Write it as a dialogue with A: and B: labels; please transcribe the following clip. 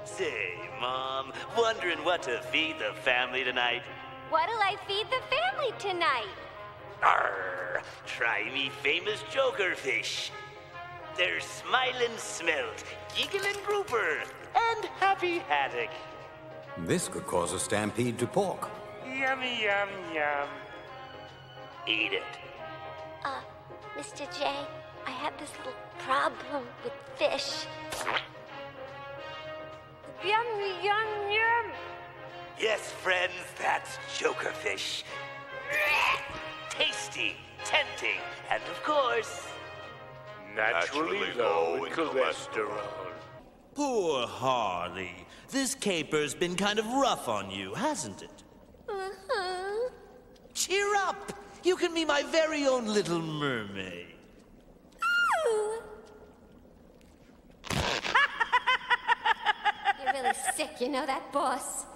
A: Say, Mom, wondering what to feed the family tonight?
B: What'll I feed the family tonight?
A: Arr, try me famous joker fish. There's Smiling Smelt, Giggling Grouper, and Happy Haddock.
C: This could cause a stampede to pork.
A: Yummy, yum, yum. Eat it.
B: Mr. J, I have this little problem with fish. Yum, yum, yum.
A: Yes, friends, that's joker fish. Tasty, tempting, and of course,
D: Naturally low in cholesterol.
E: Poor Harley. This caper's been kind of rough on you, hasn't it?
B: Uh-huh.
E: Cheer up! You can be my very own little mermaid.
B: Ooh. You're really sick, you know that, boss?